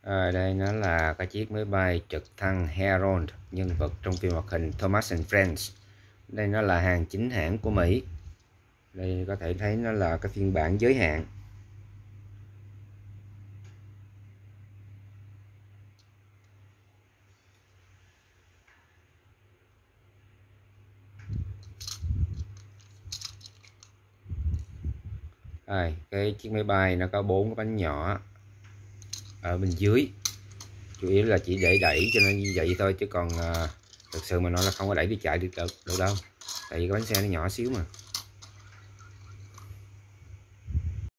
Đây nó là cái chiếc máy bay trực thăng Herald, nhân vật trong phim hoạt hình Thomas and Friends. Đây nó là hàng chính hãng của Mỹ. Đây có thể thấy nó là cái phiên bản giới hạn. Cái chiếc máy bay nó có 4 cái bánh nhỏ ở bên dưới, chủ yếu là chỉ để đẩy cho nên như vậy thôi, chứ còn thực sự mà nói là không có đẩy đi chạy được đâu, tại vì cái bánh xe nó nhỏ xíu mà.